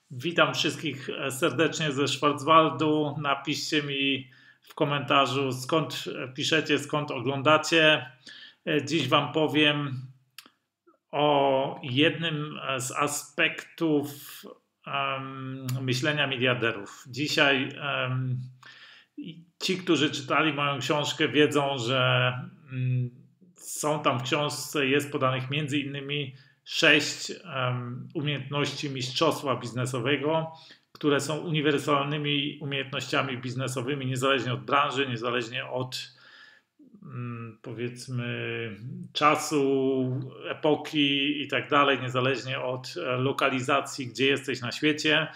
Witam wszystkich serdecznie ze Schwarzwaldu. Napiszcie mi w komentarzu, skąd piszecie, skąd oglądacie. Dziś Wam powiem o jednym z aspektów myślenia miliarderów. Dzisiaj ci, którzy czytali moją książkę, wiedzą, że są tam w książce, jest podanych między innymi 6 umiejętności mistrzostwa biznesowego, które są uniwersalnymi umiejętnościami biznesowymi, niezależnie od branży, niezależnie od powiedzmy czasu, epoki i tak dalej, niezależnie od lokalizacji, gdzie jesteś na świecie.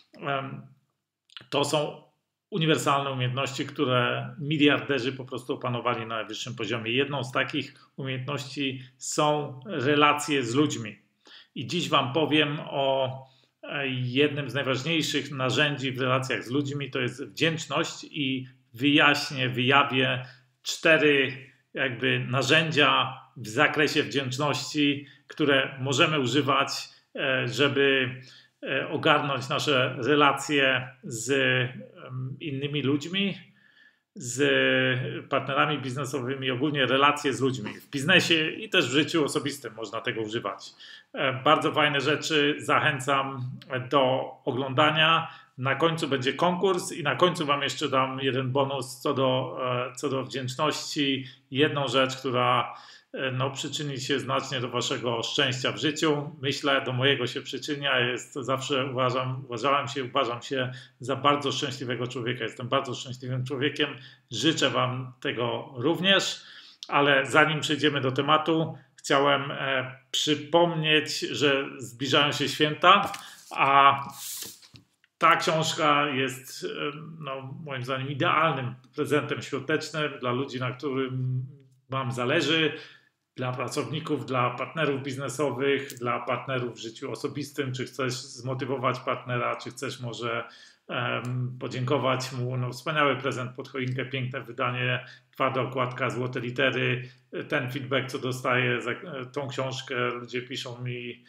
To są uniwersalne umiejętności, które miliarderzy po prostu opanowali na najwyższym poziomie. Jedną z takich umiejętności są relacje z ludźmi. I dziś Wam powiem o jednym z najważniejszych narzędzi w relacjach z ludźmi, to jest wdzięczność, i wyjawię 4 narzędzia w zakresie wdzięczności, które możemy używać, żeby ogarnąć nasze relacje z innymi ludźmi, z partnerami biznesowymi, ogólnie relacje z ludźmi. W biznesie i też w życiu osobistym można tego używać. Bardzo fajne rzeczy, zachęcam do oglądania. Na końcu będzie konkurs i na końcu Wam jeszcze dam jeden bonus co do wdzięczności. Jedną rzecz, która przyczyni się znacznie do Waszego szczęścia w życiu. Myślę, do mojego się przyczynia. Uważam się za bardzo szczęśliwego człowieka. Jestem bardzo szczęśliwym człowiekiem. Życzę Wam tego również, ale zanim przejdziemy do tematu, chciałem przypomnieć, że zbliżają się święta, a ta książka jest moim zdaniem idealnym prezentem świątecznym dla ludzi, na którym Wam zależy, dla pracowników, dla partnerów biznesowych, dla partnerów w życiu osobistym. Czy chcesz zmotywować partnera, czy chcesz może podziękować mu. Wspaniały prezent pod choinkę, piękne wydanie, twarda okładka, złote litery. Ten feedback, co dostaję za tą książkę, ludzie piszą mi,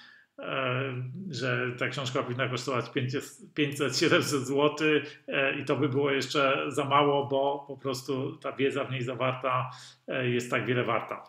że ta książka powinna kosztować 500-700 zł i to by było jeszcze za mało, bo po prostu ta wiedza w niej zawarta jest tak wiele warta.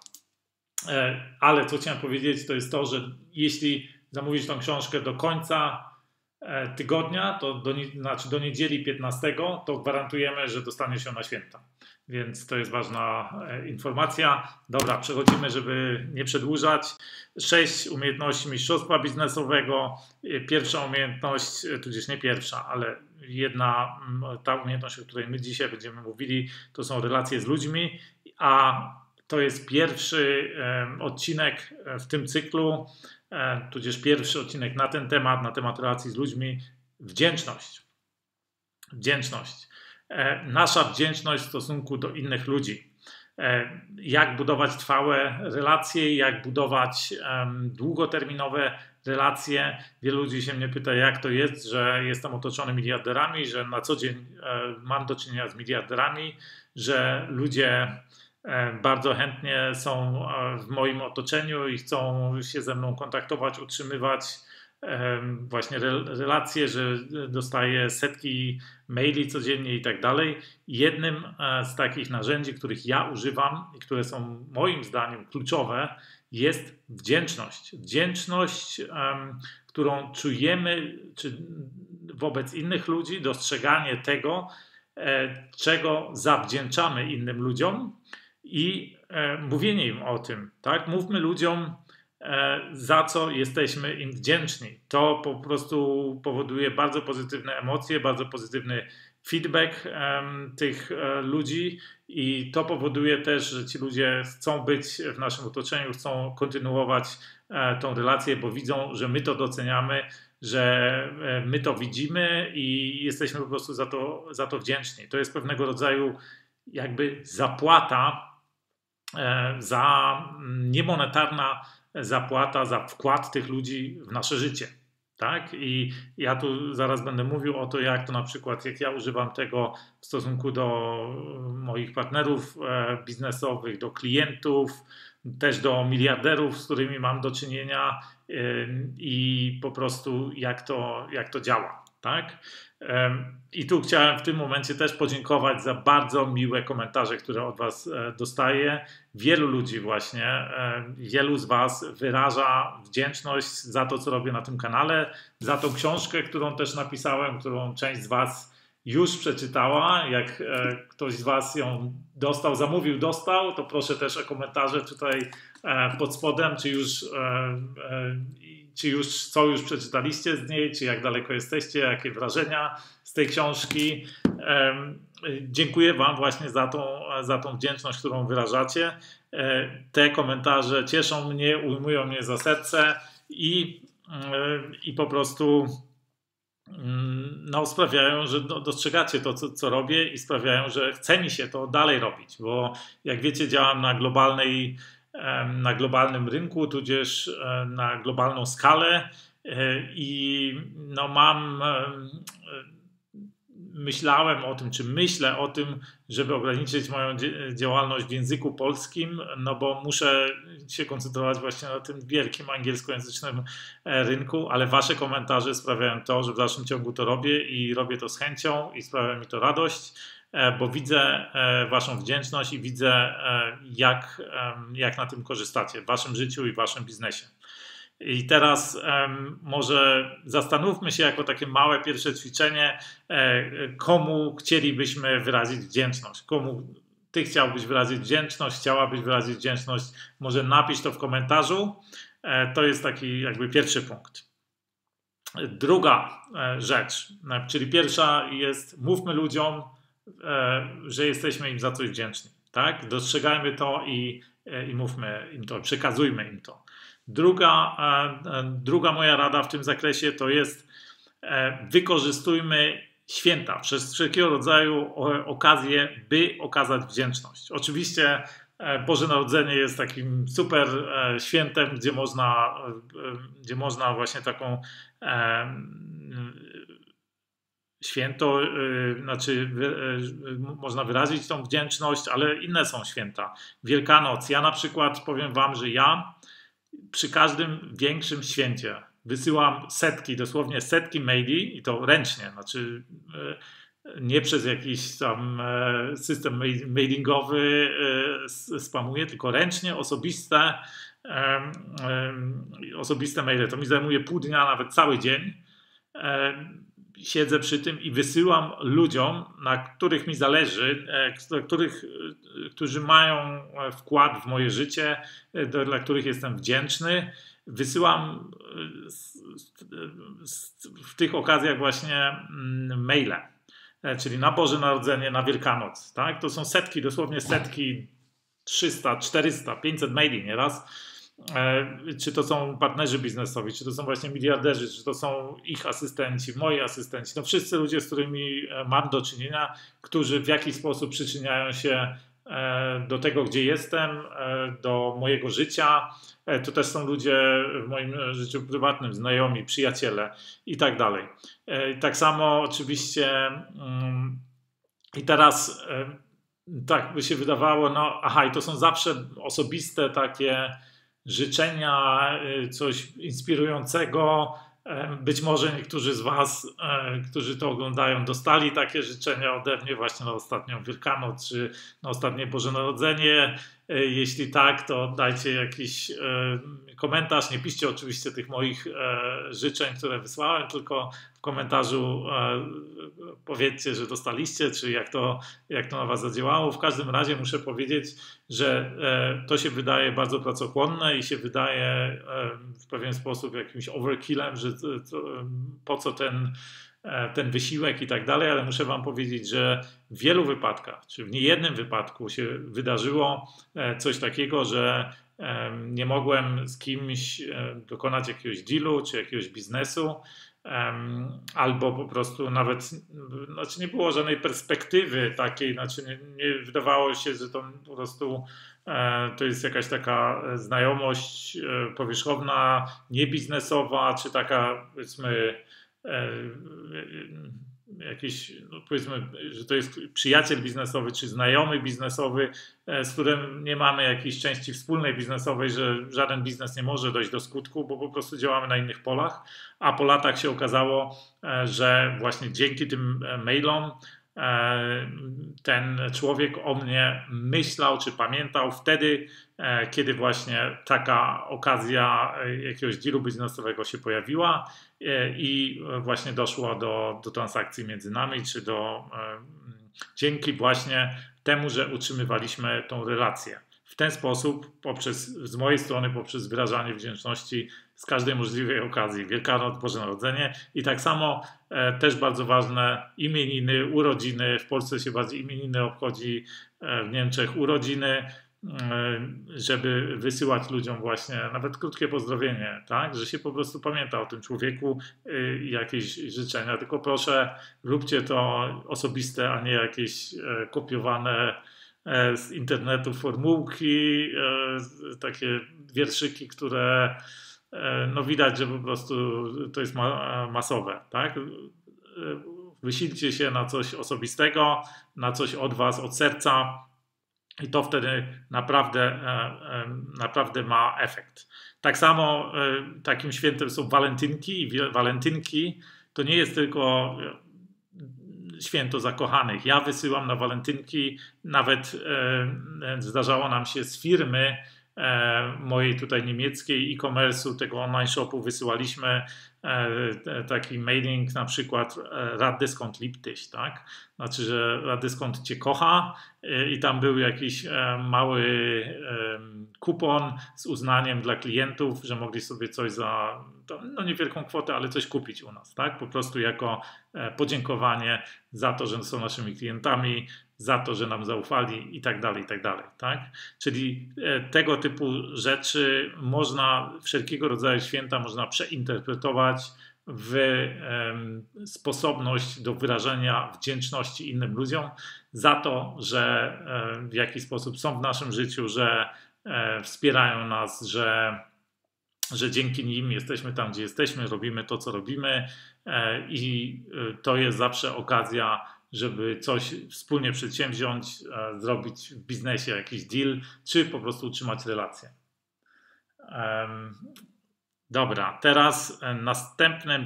Ale co chciałem powiedzieć, to jest to, że jeśli zamówisz tą książkę do końca tygodnia, to do niedzieli 15, to gwarantujemy, że dostaniesz ją na święta. Więc to jest ważna informacja. Dobra, przechodzimy, żeby nie przedłużać. 6 umiejętności mistrzostwa biznesowego. Pierwsza umiejętność, tudzież nie pierwsza, ale jedna, ta umiejętność, o której my dzisiaj będziemy mówili, to są relacje z ludźmi, a to jest pierwszy odcinek w tym cyklu, tudzież pierwszy odcinek na ten temat, na temat relacji z ludźmi. Wdzięczność. Wdzięczność. Nasza wdzięczność w stosunku do innych ludzi. Jak budować trwałe relacje, jak budować długoterminowe relacje. Wielu ludzi się mnie pyta, jak to jest, że jestem otoczony miliarderami, że na co dzień mam do czynienia z miliarderami, że ludzie bardzo chętnie są w moim otoczeniu i chcą się ze mną kontaktować, utrzymywać właśnie relacje, że dostaję setki maili codziennie i tak dalej. Jednym z takich narzędzi, których ja używam i które są moim zdaniem kluczowe, jest wdzięczność. Wdzięczność, którą czujemy wobec innych ludzi, dostrzeganie tego, czego zawdzięczamy innym ludziom i mówienie im o tym. Tak? Mówmy ludziom, za co jesteśmy im wdzięczni. To po prostu powoduje bardzo pozytywne emocje, bardzo pozytywny feedback tych ludzi i to powoduje też, że ci ludzie chcą być w naszym otoczeniu, chcą kontynuować tą relację, bo widzą, że my to doceniamy, że my to widzimy i jesteśmy po prostu za to wdzięczni. To jest pewnego rodzaju zapłata niemonetarna zapłata za wkład tych ludzi w nasze życie. Tak? I ja tu zaraz będę mówił o to, jak to na przykład, jak ja używam tego w stosunku do moich partnerów biznesowych, do klientów, też do miliarderów, z którymi mam do czynienia i po prostu jak to działa, tak? I tu chciałem w tym momencie też podziękować za bardzo miłe komentarze, które od Was dostaję. Wielu ludzi właśnie, wielu z Was wyraża wdzięczność za to, co robię na tym kanale, za tą książkę, którą też napisałem, którą część z Was już przeczytała. Jak ktoś z Was ją dostał, to proszę też o komentarze tutaj pod spodem, co już przeczytaliście z niej, czy jak daleko jesteście, jakie wrażenia z tej książki. Dziękuję Wam właśnie za tą wdzięczność, którą wyrażacie. Te komentarze cieszą mnie, ujmują mnie za serce i po prostu sprawiają, że dostrzegacie to, co robię i sprawiają, że chce mi się to dalej robić, bo jak wiecie, działam na globalnym rynku, tudzież na globalną skalę i myślę o tym, żeby ograniczyć moją działalność w języku polskim, bo muszę się koncentrować właśnie na tym wielkim angielskojęzycznym rynku, ale Wasze komentarze sprawiają to, że w dalszym ciągu to robię i robię to z chęcią i sprawia mi to radość, bo widzę Waszą wdzięczność i widzę, jak na tym korzystacie w Waszym życiu i w Waszym biznesie. I teraz może zastanówmy się jako takie małe pierwsze ćwiczenie, komu chcielibyśmy wyrazić wdzięczność. Komu Ty chciałbyś wyrazić wdzięczność, chciałabyś wyrazić wdzięczność, może napisz to w komentarzu. To jest taki jakby pierwszy punkt. Druga rzecz, czyli pierwsza jest, mówmy ludziom, że jesteśmy im za coś wdzięczni. Tak? Dostrzegajmy to i mówmy im to, przekazujmy im to. Druga moja rada w tym zakresie to jest, wykorzystujmy święta, przez wszelkiego rodzaju okazje, by okazać wdzięczność. Oczywiście Boże Narodzenie jest takim super świętem, gdzie można właśnie taką święto, można wyrazić tą wdzięczność, ale inne są święta. Wielkanoc. Ja na przykład powiem Wam, że ja przy każdym większym święcie wysyłam dosłownie setki maili i to ręcznie, nie przez jakiś tam system mailingowy spamuję, tylko ręcznie, osobiste maile. To mi zajmuje pół dnia, nawet cały dzień. Siedzę przy tym i wysyłam ludziom, na których mi zależy, którzy mają wkład w moje życie, dla których jestem wdzięczny. Wysyłam w tych okazjach właśnie maile, czyli na Boże Narodzenie, na Wielkanoc. Tak? To są setki, dosłownie setki, 300, 400, 500 maili nieraz. Czy to są partnerzy biznesowi, czy to są właśnie miliarderzy, czy to są ich asystenci, moi asystenci, no wszyscy ludzie, z którymi mam do czynienia, którzy w jakiś sposób przyczyniają się do tego, gdzie jestem, do mojego życia. To też są ludzie w moim życiu prywatnym, znajomi, przyjaciele i tak dalej. Tak samo oczywiście i teraz tak by się wydawało, i to są zawsze osobiste takie życzenia, coś inspirującego. Być może niektórzy z Was, którzy to oglądają, dostali takie życzenia ode mnie właśnie na ostatnią Wielkanoc czy na ostatnie Boże Narodzenie. Jeśli tak, to dajcie jakiś komentarz. Nie piszcie oczywiście tych moich życzeń, które wysłałem, tylko w komentarzu powiedzcie, że dostaliście, czy jak to na Was zadziałało. W każdym razie muszę powiedzieć, że to się wydaje bardzo pracochłonne i się wydaje w pewien sposób jakimś overkillem, że po co ten wysiłek i tak dalej, ale muszę Wam powiedzieć, że w wielu wypadkach, czy w niejednym wypadku się wydarzyło coś takiego, że nie mogłem z kimś dokonać jakiegoś dealu czy jakiegoś biznesu, albo po prostu nawet nie było żadnej perspektywy takiej, nie wydawało się, że to po prostu to jest jakaś taka znajomość powierzchowna, niebiznesowa, czy taka, powiedzmy, jakiś, no powiedzmy, że to jest przyjaciel biznesowy czy znajomy biznesowy, z którym nie mamy jakiejś części wspólnej biznesowej, że żaden biznes nie może dojść do skutku, bo po prostu działamy na innych polach, a po latach się okazało, że właśnie dzięki tym mailom ten człowiek o mnie myślał czy pamiętał wtedy, kiedy właśnie taka okazja jakiegoś dealu biznesowego się pojawiła i właśnie doszło do transakcji między nami, czy dzięki właśnie temu, że utrzymywaliśmy tą relację. W ten sposób, z mojej strony, poprzez wyrażanie wdzięczności z każdej możliwej okazji, Wielkanoc, Boże Narodzenie i tak samo też bardzo ważne imieniny, urodziny. W Polsce się bardziej imieniny obchodzi, w Niemczech urodziny, żeby wysyłać ludziom właśnie nawet krótkie pozdrowienie, tak? Że się po prostu pamięta o tym człowieku i jakieś życzenia. Tylko proszę, róbcie to osobiste, a nie jakieś kopiowane z internetu formułki, takie wierszyki, które no widać, że po prostu to jest masowe, tak? Wysilcie się na coś osobistego, na coś od was, od serca i to wtedy naprawdę ma efekt. Tak samo takim świętem są walentynki i walentynki to nie jest tylko święto zakochanych. Ja wysyłam na walentynki, nawet zdarzało nam się z firmy mojej tutaj niemieckiej e-commerce'u, tego online shopu wysyłaliśmy taki mailing, na przykład Rad Dyskont liebt dich, tak? Znaczy, że Rad Dyskont cię kocha i tam był jakiś mały kupon z uznaniem dla klientów, że mogli sobie coś za no niewielką kwotę, ale coś kupić u nas, tak? Po prostu jako podziękowanie za to, że są naszymi klientami, za to, że nam zaufali i tak dalej, tak? Czyli tego typu rzeczy można, wszelkiego rodzaju święta można przeinterpretować w sposobność do wyrażenia wdzięczności innym ludziom za to, że w jakiś sposób są w naszym życiu, że wspierają nas, że dzięki nim jesteśmy tam, gdzie jesteśmy, robimy to, co robimy i to jest zawsze okazja, żeby coś wspólnie przedsięwziąć, zrobić w biznesie jakiś deal, czy po prostu utrzymać relacje. Dobra, teraz następnym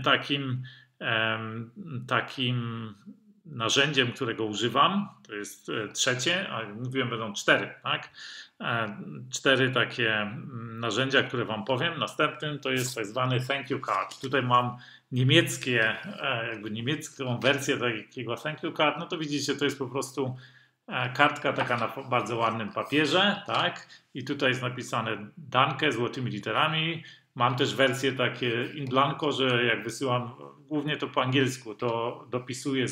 takim narzędziem, którego używam, to jest trzecie, a mówiłem, będą 4, tak? 4 takie narzędzia, które wam powiem. Następnym to jest tak zwany thank you card. Tutaj mam niemiecką wersję takiego thank you card. No to widzicie, to jest po prostu kartka taka na bardzo ładnym papierze, tak? I tutaj jest napisane danke złotymi literami. Mam też wersję takie in blanco, że jak wysyłam głównie to po angielsku, to dopisuję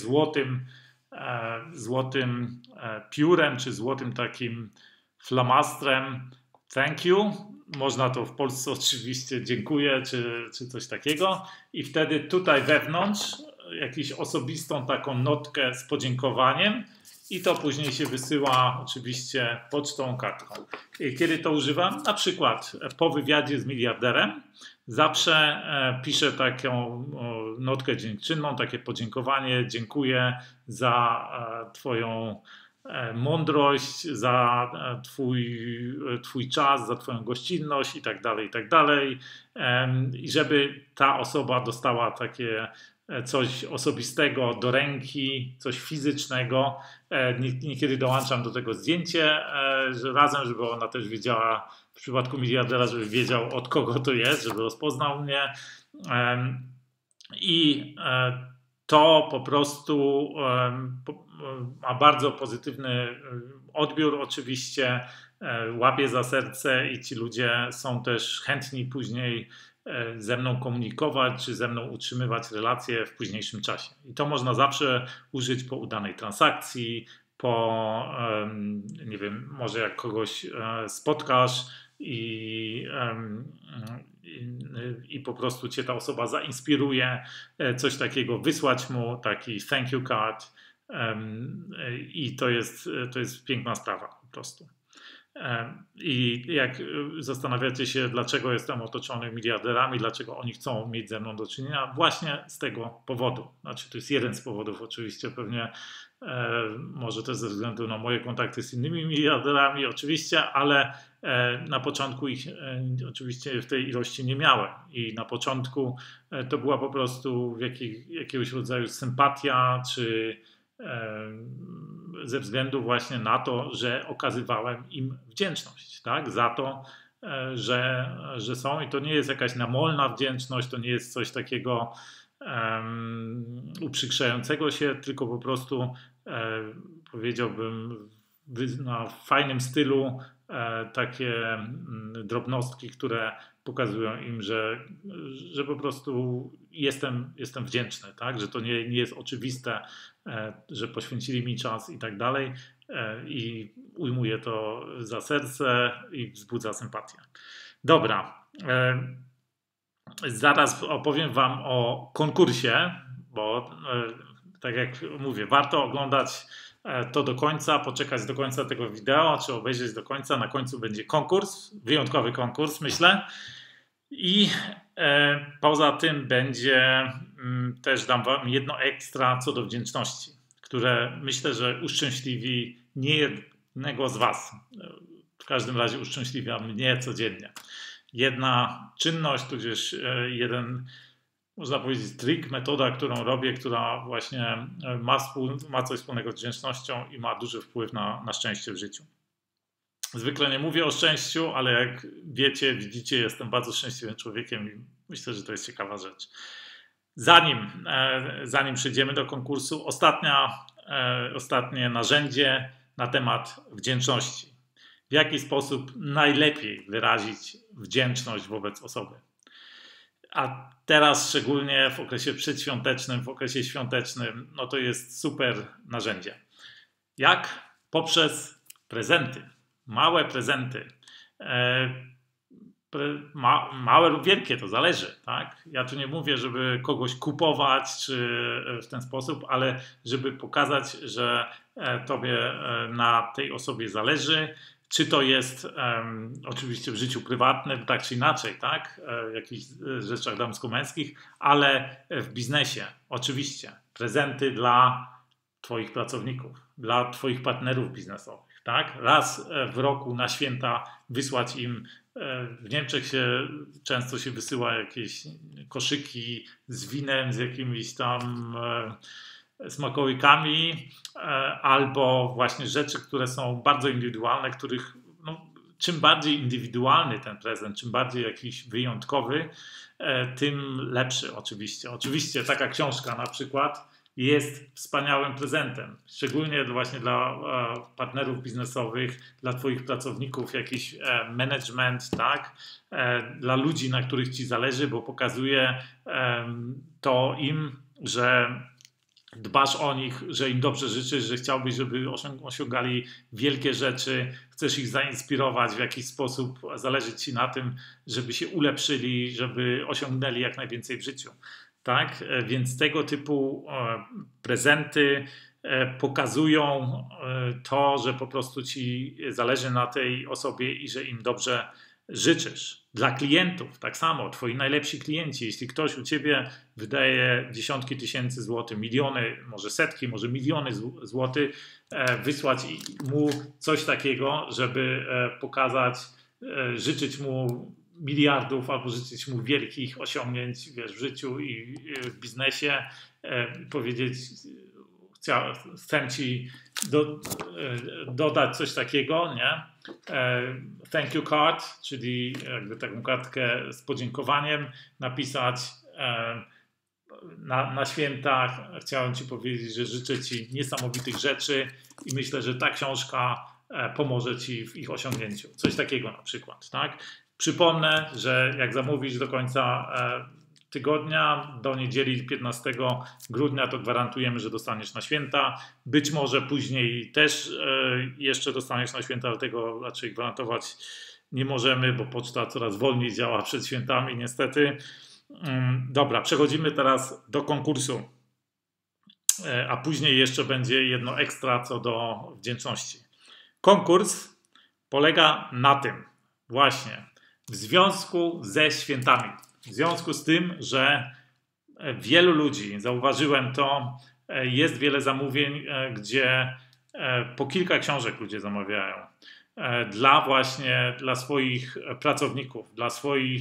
złotym piórem, czy złotym takim flamastrem thank you. Można to w Polsce oczywiście dziękuję, czy coś takiego. I wtedy tutaj wewnątrz jakąś osobistą taką notkę z podziękowaniem i to później się wysyła oczywiście pocztą, kartką. Kiedy to używam? Na przykład po wywiadzie z miliarderem zawsze piszę taką notkę dziękczynną, takie podziękowanie, dziękuję za twoją mądrość, za twój czas, za twoją gościnność i tak dalej. I żeby ta osoba dostała takie coś osobistego do ręki, coś fizycznego. Niekiedy dołączam do tego zdjęcie, że razem, żeby ona też wiedziała, w przypadku miliardera, żeby wiedział, od kogo to jest, żeby rozpoznał mnie. I to po prostu ma bardzo pozytywny odbiór oczywiście, łapie za serce i ci ludzie są też chętni później ze mną komunikować, czy ze mną utrzymywać relacje w późniejszym czasie. I to można zawsze użyć po udanej transakcji, nie wiem, może jak kogoś spotkasz i po prostu cię ta osoba zainspiruje, coś takiego, wysłać mu taki thank you card i to jest piękna sprawa po prostu. I jak zastanawiacie się, dlaczego jestem otoczony miliarderami, dlaczego oni chcą mieć ze mną do czynienia, właśnie z tego powodu. Znaczy, to jest jeden z powodów, oczywiście, pewnie może też ze względu na moje kontakty z innymi miliarderami, oczywiście, ale na początku ich oczywiście w tej ilości nie miałem. I na początku to była po prostu jakiegoś rodzaju sympatia, czy ze względu właśnie na to, że okazywałem im wdzięczność, tak, za to, że są, i to nie jest jakaś namolna wdzięczność, to nie jest coś takiego uprzykrzającego się, tylko po prostu powiedziałbym na fajnym stylu takie drobnostki, które pokazują im, że po prostu jestem wdzięczny, tak? Że to nie jest oczywiste, że poświęcili mi czas i tak dalej, i ujmuję to za serce i wzbudza sympatię. Dobra, zaraz opowiem Wam o konkursie, bo tak jak mówię, warto oglądać to do końca, poczekać do końca tego wideo, czy obejrzeć do końca. Na końcu będzie konkurs, wyjątkowy konkurs, myślę. I poza tym będzie, też dam Wam jedno ekstra co do wdzięczności, które myślę, że uszczęśliwi niejednego z Was. W każdym razie uszczęśliwia mnie codziennie. Jedna czynność, tudzież jeden, można powiedzieć, trik, metoda, którą robię, która właśnie ma coś wspólnego z wdzięcznością i ma duży wpływ na szczęście w życiu. Zwykle nie mówię o szczęściu, ale jak wiecie, widzicie, jestem bardzo szczęśliwym człowiekiem i myślę, że to jest ciekawa rzecz. Zanim przejdziemy do konkursu, ostatnie narzędzie na temat wdzięczności. W jaki sposób najlepiej wyrazić wdzięczność wobec osoby. A teraz szczególnie w okresie przedświątecznym, w okresie świątecznym, no to jest super narzędzie. Jak? Poprzez prezenty. Małe prezenty. Małe lub wielkie, to zależy. Tak? Ja tu nie mówię, żeby kogoś kupować czy w ten sposób, ale żeby pokazać, że tobie na tej osobie zależy. Czy to jest oczywiście w życiu prywatnym, tak czy inaczej, tak? W jakichś rzeczach damsko-męskich, ale w biznesie oczywiście. Prezenty dla twoich pracowników, dla twoich partnerów biznesowych, tak? Raz w roku na święta wysłać im, w Niemczech często się wysyła jakieś koszyki z winem, z jakimiś tam smakołykami, albo właśnie rzeczy, które są bardzo indywidualne, których czym bardziej indywidualny ten prezent, czym bardziej jakiś wyjątkowy, tym lepszy oczywiście. Oczywiście taka książka na przykład jest wspaniałym prezentem, szczególnie właśnie dla partnerów biznesowych, dla twoich pracowników, jakiś management, tak? Dla ludzi, na których ci zależy, bo pokazuje to im, że dbasz o nich, że im dobrze życzysz, że chciałbyś, żeby osiągali wielkie rzeczy, chcesz ich zainspirować w jakiś sposób, zależy ci na tym, żeby się ulepszyli, żeby osiągnęli jak najwięcej w życiu. Tak? Więc tego typu prezenty pokazują to, że po prostu ci zależy na tej osobie i że im dobrze życzysz. Dla klientów tak samo, twoi najlepsi klienci, jeśli ktoś u ciebie wydaje dziesiątki tysięcy złotych, miliony, może setki, może miliony złotych, wysłać mu coś takiego, żeby pokazać, życzyć mu miliardów albo życzyć mu wielkich osiągnięć, wiesz, w życiu i w biznesie, powiedzieć, chcę ci dodać coś takiego, nie? Thank you card, czyli jakby taką kartkę z podziękowaniem, napisać na świętach. Chciałem ci powiedzieć, że życzę ci niesamowitych rzeczy i myślę, że ta książka pomoże ci w ich osiągnięciu. Coś takiego na przykład, tak? Przypomnę, że jak zamówisz do końca tygodnia, do niedzieli 15 grudnia, to gwarantujemy, że dostaniesz na święta. Być może później też jeszcze dostaniesz na święta, ale tego raczej gwarantować nie możemy, bo poczta coraz wolniej działa przed świętami niestety. Dobra, przechodzimy teraz do konkursu, a później jeszcze będzie jedno ekstra co do wdzięczności. Konkurs polega na tym właśnie, w związku ze świętami, w związku z tym, że wielu ludzi, zauważyłem to, jest wiele zamówień, gdzie po kilka książek ludzie zamawiają dla swoich pracowników, dla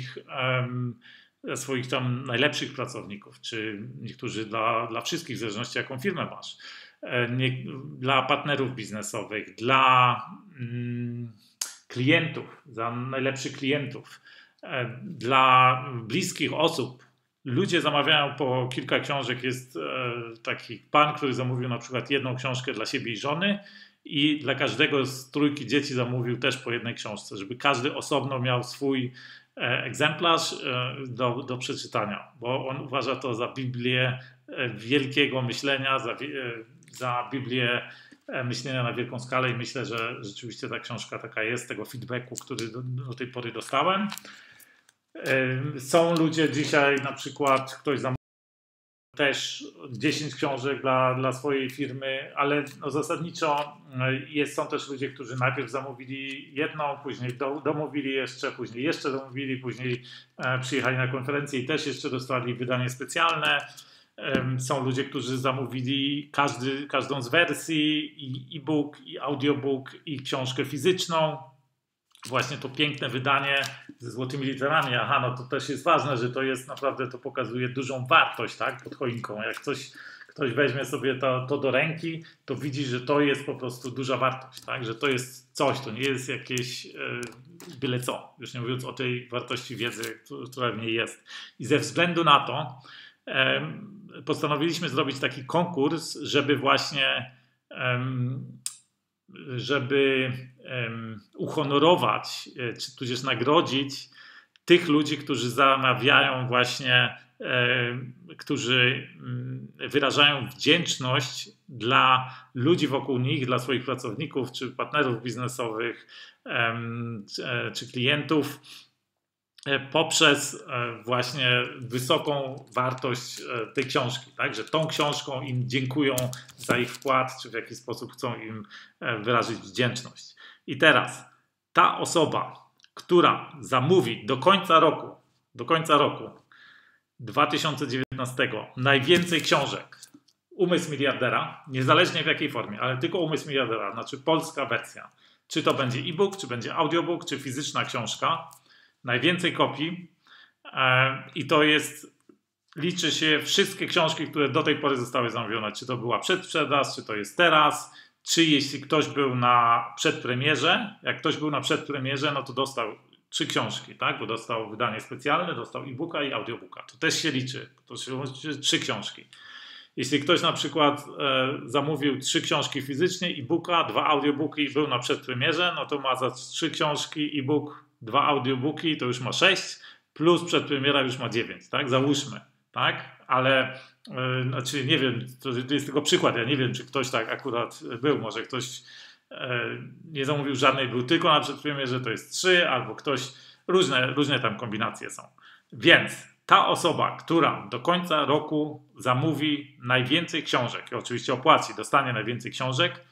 swoich tam najlepszych pracowników, czy niektórzy dla wszystkich, w zależności jaką firmę masz, dla partnerów biznesowych, dla klientów, za najlepszych klientów, dla bliskich osób. Ludzie zamawiają po kilka książek. Jest taki pan, który zamówił na przykład jedną książkę dla siebie i żony i dla każdego z trójki dzieci zamówił też po jednej książce, żeby każdy osobno miał swój egzemplarz do przeczytania, bo on uważa to za Biblię wielkiego myślenia, za Biblię myślenia na wielką skalę i myślę, że rzeczywiście ta książka taka jest, tego feedbacku, który do tej pory dostałem. Są ludzie dzisiaj, na przykład ktoś zamówił też 10 książek dla swojej firmy, ale no zasadniczo są też ludzie, którzy najpierw zamówili jedną, później domówili jeszcze, później jeszcze domówili, później przyjechali na konferencję i też jeszcze dostali wydanie specjalne. Są ludzie, którzy zamówili każdą z wersji, i e-book, i audiobook, i książkę fizyczną. Właśnie to piękne wydanie ze złotymi literami. Aha, no to też jest ważne, że to jest naprawdę, to pokazuje dużą wartość, tak, pod choinką. Jak ktoś weźmie sobie to do ręki, to widzi, że to jest po prostu duża wartość, tak, że to jest coś, to nie jest jakieś byle co. Już nie mówiąc o tej wartości wiedzy, która w niej jest. I ze względu na to postanowiliśmy zrobić taki konkurs, żeby właśnie uhonorować, czy tudzież nagrodzić tych ludzi, którzy zamawiają właśnie, którzy wyrażają wdzięczność dla ludzi wokół nich, dla swoich pracowników, czy partnerów biznesowych, czy klientów, poprzez właśnie wysoką wartość tej książki, tak? Że tą książką im dziękują za ich wkład, czy w jakiś sposób chcą im wyrazić wdzięczność. I teraz ta osoba, która zamówi do końca roku 2019 najwięcej książek Umysł Miliardera, niezależnie w jakiej formie, ale tylko Umysł Miliardera, znaczy polska wersja, czy to będzie e-book, czy będzie audiobook, czy fizyczna książka, najwięcej kopii, i to liczy się wszystkie książki, które do tej pory zostały zamówione, czy to była przedsprzedaż, czy to jest teraz, czy jeśli ktoś był na przedpremierze, jak ktoś był na przedpremierze, no to dostał 3 książki, tak? Bo dostał wydanie specjalne, dostał e-booka i audiobooka. To też się liczy, to się liczy 3 książki. Jeśli ktoś na przykład zamówił 3 książki fizycznie, e-booka, 2 audiobooki i był na przedpremierze, no to ma za 3 książki, e-book, 2 audiobooki, to już ma 6, plus przedpremiera już ma 9, tak? Załóżmy, tak? Ale znaczy nie wiem, to jest tylko przykład, ja nie wiem, czy ktoś tak akurat był, może ktoś nie zamówił żadnej, był tylko na przedpremierze, to jest 3, albo ktoś, różne tam kombinacje są. Więc ta osoba, która do końca roku zamówi najwięcej książek i oczywiście opłaci, dostanie najwięcej książek,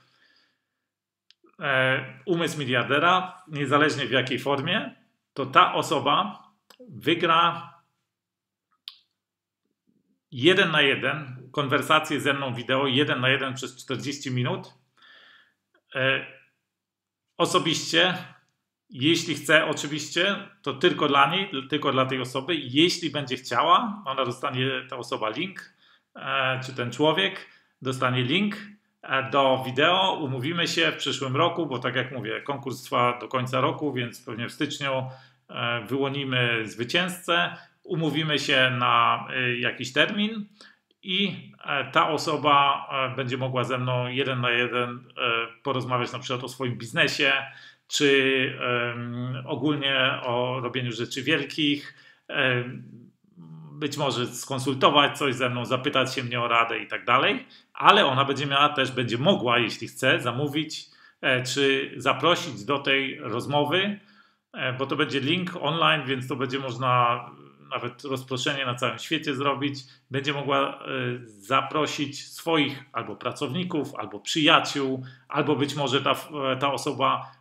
Umysł Miliardera, niezależnie w jakiej formie, to ta osoba wygra 1 na 1 konwersację ze mną wideo, 1 na 1 przez 40 minut. Osobiście, jeśli chce oczywiście, to tylko dla niej, tylko dla tej osoby. Jeśli będzie chciała, ona dostanie, ta osoba, link, czy ten człowiek dostanie link do wideo. Umówimy się w przyszłym roku, bo tak jak mówię, konkurs trwa do końca roku, więc pewnie w styczniu wyłonimy zwycięzcę. Umówimy się na jakiś termin i ta osoba będzie mogła ze mną 1 na 1 porozmawiać na przykład o swoim biznesie, czy ogólnie o robieniu rzeczy wielkich, być może skonsultować coś ze mną, zapytać się mnie o radę i tak dalej, ale ona będzie mogła, jeśli chce, zamówić czy zaprosić do tej rozmowy, bo to będzie link online, więc to będzie można nawet rozproszenie na całym świecie zrobić. Będzie mogła zaprosić swoich albo pracowników, albo przyjaciół, albo być może ta osoba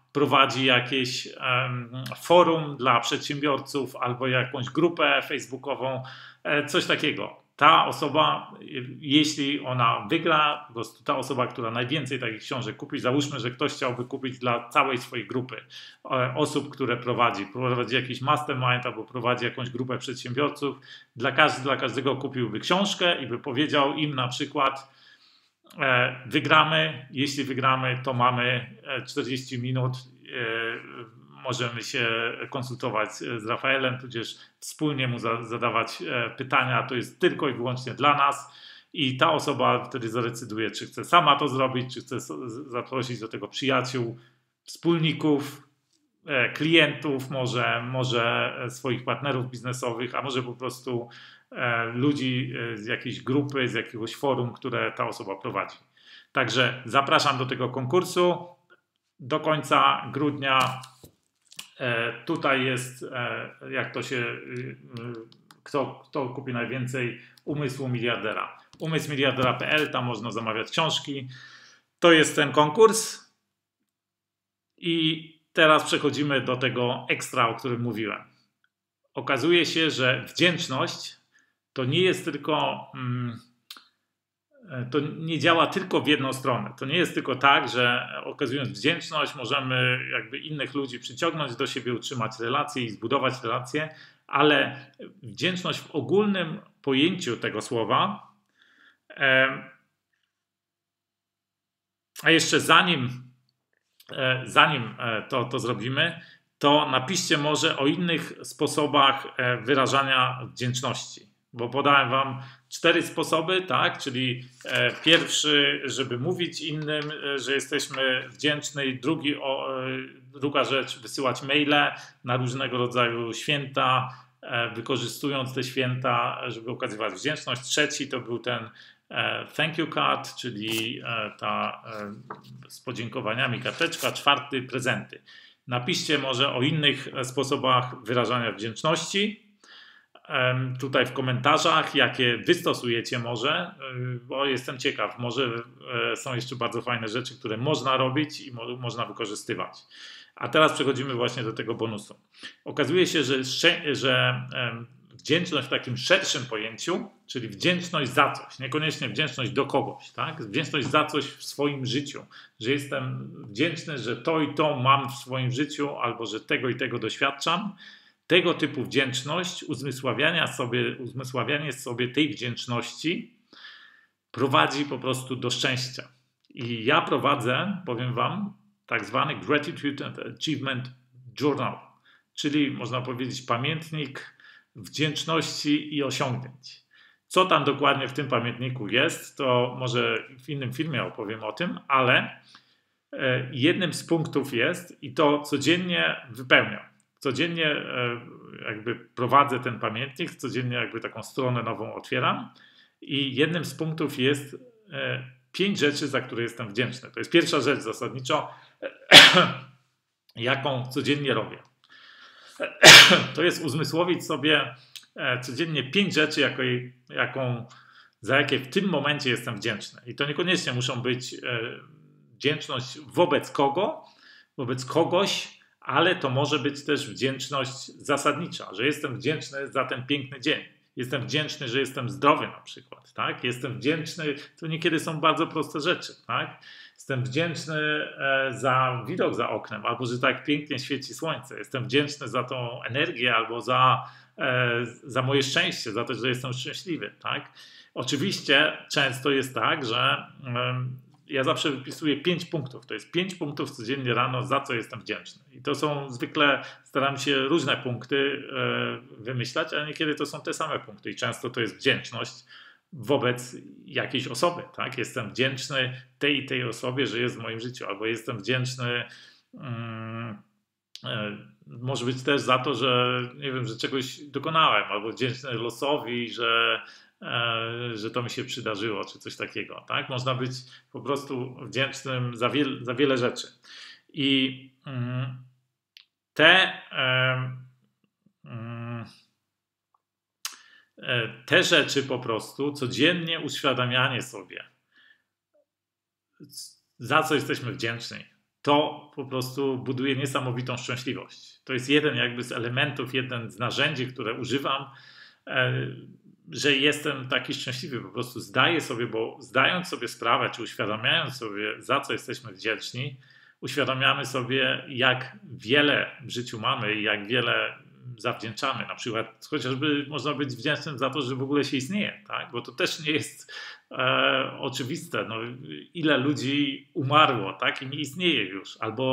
prowadzi jakieś forum dla przedsiębiorców albo jakąś grupę facebookową, coś takiego. Ta osoba, jeśli ona wygra, po prostu ta osoba, która najwięcej takich książek kupi, załóżmy, że ktoś chciałby kupić dla całej swojej grupy osób, które prowadzi jakiś mastermind albo prowadzi jakąś grupę przedsiębiorców, dla każdego kupiłby książkę i by powiedział im na przykład: wygramy, jeśli wygramy, to mamy 40 minut, możemy się konsultować z Rafaelem, tudzież wspólnie mu zadawać pytania, to jest tylko i wyłącznie dla nas i ta osoba wtedy zadecyduje, czy chce sama to zrobić, czy chce zaprosić do tego przyjaciół, wspólników, klientów, może swoich partnerów biznesowych, a może po prostu ludzi z jakiejś grupy, z jakiegoś forum, które ta osoba prowadzi. Także zapraszam do tego konkursu do końca grudnia. Tutaj jest, jak to się, kto kupi najwięcej, Umysłu Miliardera. Umysłmiliardera.pl, tam można zamawiać książki. To jest ten konkurs. I teraz przechodzimy do tego ekstra, o którym mówiłem. Okazuje się, że wdzięczność to nie jest tylko, to nie działa tylko w jedną stronę. To nie jest tylko tak, że okazując wdzięczność możemy jakby innych ludzi przyciągnąć do siebie, utrzymać relacje i zbudować relacje, ale wdzięczność w ogólnym pojęciu tego słowa, a jeszcze zanim to zrobimy, to napiszcie może o innych sposobach wyrażania wdzięczności. Bo podałem wam 4 sposoby, tak? Czyli pierwszy, żeby mówić innym, że jesteśmy wdzięczni, druga rzecz, wysyłać maile na różnego rodzaju święta, wykorzystując te święta, żeby okazywać wdzięczność. Trzeci to był ten thank you card, czyli ta z podziękowaniami karteczka. Czwarty, prezenty. Napiszcie może o innych sposobach wyrażania wdzięczności tutaj w komentarzach, jakie wy stosujecie może, bo jestem ciekaw, może są jeszcze bardzo fajne rzeczy, które można robić i można wykorzystywać. A teraz przechodzimy właśnie do tego bonusu. Okazuje się, że wdzięczność w takim szerszym pojęciu, czyli wdzięczność za coś, niekoniecznie wdzięczność do kogoś, tak? Wdzięczność za coś w swoim życiu, że jestem wdzięczny, że to i to mam w swoim życiu, albo że tego i tego doświadczam. Tego typu wdzięczność, uzmysławianie sobie tej wdzięczności prowadzi po prostu do szczęścia. I ja prowadzę, powiem wam, tak zwany Gratitude and Achievement Journal, czyli można powiedzieć pamiętnik wdzięczności i osiągnięć. Co tam dokładnie w tym pamiętniku jest, to może w innym filmie opowiem o tym, ale jednym z punktów jest, i to codziennie wypełniam. Codziennie jakby prowadzę ten pamiętnik, codziennie jakby taką stronę nową otwieram i jednym z punktów jest 5 rzeczy, za które jestem wdzięczny. To jest pierwsza rzecz zasadniczo, jaką codziennie robię. To jest uzmysłowić sobie codziennie 5 rzeczy, za jakie w tym momencie jestem wdzięczny. I to niekoniecznie muszą być wdzięczność wobec kogoś, ale to może być też wdzięczność zasadnicza, że jestem wdzięczny za ten piękny dzień. Jestem wdzięczny, że jestem zdrowy na przykład. Tak? Jestem wdzięczny, to niekiedy są bardzo proste rzeczy. Tak? Jestem wdzięczny za widok za oknem, albo że tak pięknie świeci słońce. Jestem wdzięczny za tą energię, albo za moje szczęście, za to, że jestem szczęśliwy. Tak? Oczywiście często jest tak, że ja zawsze wypisuję 5 punktów. To jest 5 punktów codziennie rano, za co jestem wdzięczny. I to są zwykle, staram się różne punkty wymyślać, ale niekiedy to są te same punkty. I często to jest wdzięczność wobec jakiejś osoby. Tak? Jestem wdzięczny tej i tej osobie, że jest w moim życiu. Albo jestem wdzięczny może być też za to, że nie wiem, że czegoś dokonałem. Albo wdzięczny losowi, że to mi się przydarzyło, czy coś takiego. Tak? Można być po prostu wdzięcznym za wiele rzeczy. I te rzeczy po prostu, codziennie uświadamianie sobie, za co jesteśmy wdzięczni. to po prostu buduje niesamowitą szczęśliwość. To jest jeden jakby z elementów, jeden z narzędzi, które używam, że jestem taki szczęśliwy. Po prostu zdaję sobie, bo zdając sobie sprawę, czy uświadamiając sobie, za co jesteśmy wdzięczni, uświadamiamy sobie, jak wiele w życiu mamy i jak wiele zawdzięczamy. Na przykład chociażby można być wdzięcznym za to, że w ogóle się istnieje, tak? Bo to też nie jest oczywiste. No, ile ludzi umarło, tak? I nie istnieje już.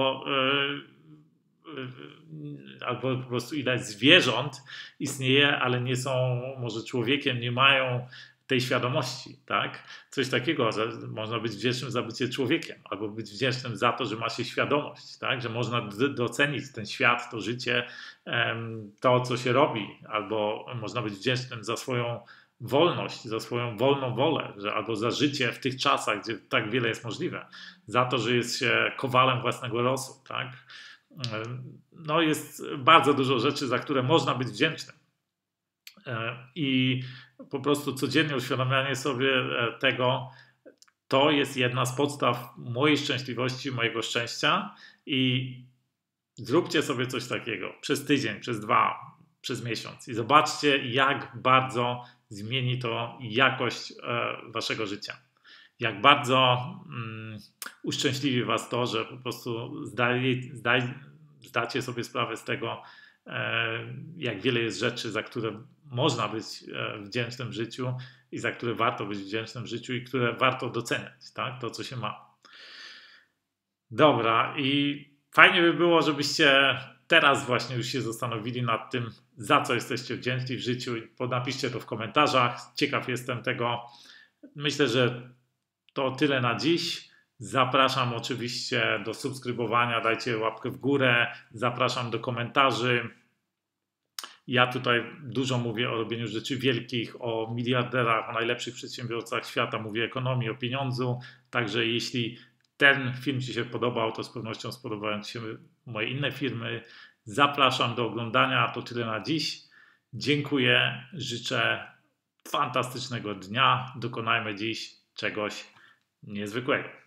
Albo po prostu ile zwierząt istnieje, ale nie są może człowiekiem, nie mają tej świadomości, tak? Coś takiego, że można być wdzięcznym za bycie człowiekiem, albo być wdzięcznym za to, że ma się świadomość, tak? Że można docenić ten świat, to życie, to, co się robi, albo można być wdzięcznym za swoją wolność, za swoją wolną wolę, albo za życie w tych czasach, gdzie tak wiele jest możliwe, za to, że jest się kowalem własnego losu, tak? No jest bardzo dużo rzeczy, za które można być wdzięcznym. I po prostu codziennie uświadamianie sobie tego, to jest jedna z podstaw mojej szczęśliwości, mojego szczęścia i zróbcie sobie coś takiego przez tydzień, przez 2, przez miesiąc i zobaczcie, jak bardzo zmieni to jakość waszego życia. Jak bardzo uszczęśliwi was to, że po prostu zdacie sobie sprawę z tego, jak wiele jest rzeczy, za które można być wdzięcznym w życiu i za które warto być wdzięcznym w życiu i które warto doceniać, tak? To, co się ma. Dobra, i fajnie by było, żebyście teraz właśnie już się zastanowili nad tym, za co jesteście wdzięczni w życiu. Napiszcie to w komentarzach. Ciekaw jestem tego. Myślę, że to tyle na dziś. Zapraszam oczywiście do subskrybowania, dajcie łapkę w górę, zapraszam do komentarzy. Ja tutaj dużo mówię o robieniu rzeczy wielkich, o miliarderach, o najlepszych przedsiębiorcach świata, mówię o ekonomii, o pieniądzu. Także jeśli ten film ci się podobał, to z pewnością spodobają ci się moje inne filmy. Zapraszam do oglądania. To tyle na dziś. Dziękuję. Życzę fantastycznego dnia. Dokonajmy dziś czegoś niezwykłego.